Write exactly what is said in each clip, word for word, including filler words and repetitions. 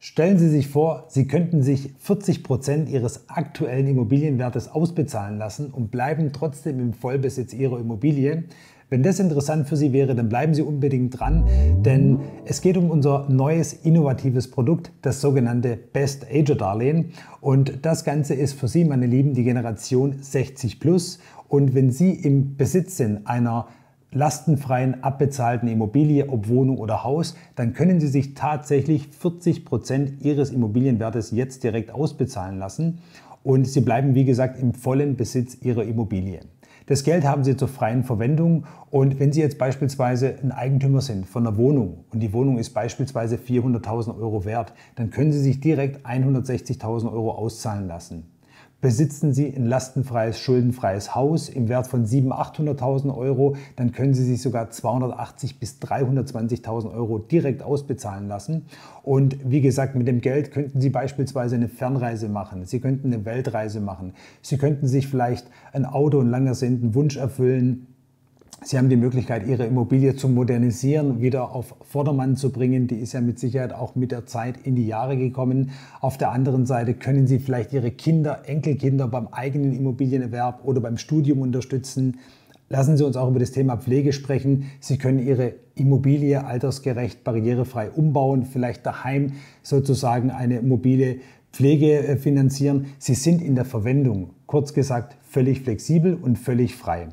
Stellen Sie sich vor, Sie könnten sich vierzig Prozent Ihres aktuellen Immobilienwertes ausbezahlen lassen und bleiben trotzdem im Vollbesitz Ihrer Immobilie. Wenn das interessant für Sie wäre, dann bleiben Sie unbedingt dran, denn es geht um unser neues innovatives Produkt, das sogenannte Best Ager Darlehen. Und das Ganze ist für Sie, meine Lieben, die Generation sechzig plus. Und wenn Sie im Besitz sind einer lastenfreien, abbezahlten Immobilie, ob Wohnung oder Haus, dann können Sie sich tatsächlich vierzig Prozent Ihres Immobilienwertes jetzt direkt ausbezahlen lassen und Sie bleiben, wie gesagt, im vollen Besitz Ihrer Immobilie. Das Geld haben Sie zur freien Verwendung und wenn Sie jetzt beispielsweise ein Eigentümer sind von einer Wohnung und die Wohnung ist beispielsweise vierhunderttausend Euro wert, dann können Sie sich direkt hundertsechzigtausend Euro auszahlen lassen. Besitzen Sie ein lastenfreies, schuldenfreies Haus im Wert von siebenhunderttausend, achthunderttausend Euro, dann können Sie sich sogar zweihundertachtzigtausend bis dreihundertzwanzigtausend Euro direkt ausbezahlen lassen. Und wie gesagt, mit dem Geld könnten Sie beispielsweise eine Fernreise machen, Sie könnten eine Weltreise machen, Sie könnten sich vielleicht ein Auto, ein lang ersehnten Wunsch erfüllen. Sie haben die Möglichkeit, Ihre Immobilie zu modernisieren, wieder auf Vordermann zu bringen. Die ist ja mit Sicherheit auch mit der Zeit in die Jahre gekommen. Auf der anderen Seite können Sie vielleicht Ihre Kinder, Enkelkinder beim eigenen Immobilienerwerb oder beim Studium unterstützen. Lassen Sie uns auch über das Thema Pflege sprechen. Sie können Ihre Immobilie altersgerecht, barrierefrei umbauen, vielleicht daheim sozusagen eine mobile Pflege finanzieren. Sie sind in der Verwendung, kurz gesagt, völlig flexibel und völlig frei.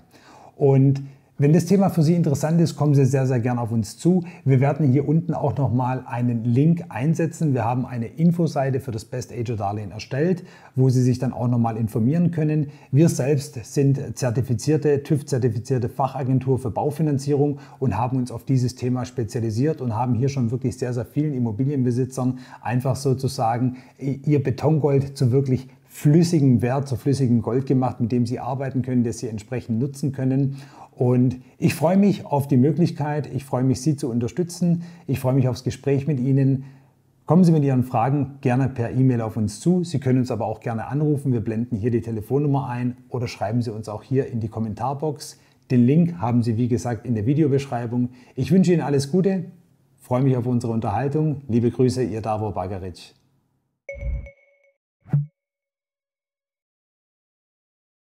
Und wenn das Thema für Sie interessant ist, kommen Sie sehr, sehr gerne auf uns zu. Wir werden hier unten auch nochmal einen Link einsetzen. Wir haben eine Infoseite für das Best Ager Darlehen erstellt, wo Sie sich dann auch nochmal informieren können. Wir selbst sind zertifizierte, TÜV-zertifizierte Fachagentur für Baufinanzierung und haben uns auf dieses Thema spezialisiert und haben hier schon wirklich sehr, sehr vielen Immobilienbesitzern einfach sozusagen ihr Betongold zu wirklich flüssigem Wert, zu flüssigem Gold gemacht, mit dem Sie arbeiten können, das Sie entsprechend nutzen können. Und ich freue mich auf die Möglichkeit, ich freue mich, Sie zu unterstützen, ich freue mich aufs Gespräch mit Ihnen. Kommen Sie mit Ihren Fragen gerne per E-Mail auf uns zu. Sie können uns aber auch gerne anrufen, wir blenden hier die Telefonnummer ein oder schreiben Sie uns auch hier in die Kommentarbox. Den Link haben Sie, wie gesagt, in der Videobeschreibung. Ich wünsche Ihnen alles Gute, freue mich auf unsere Unterhaltung. Liebe Grüße, Ihr Davor Bagaric.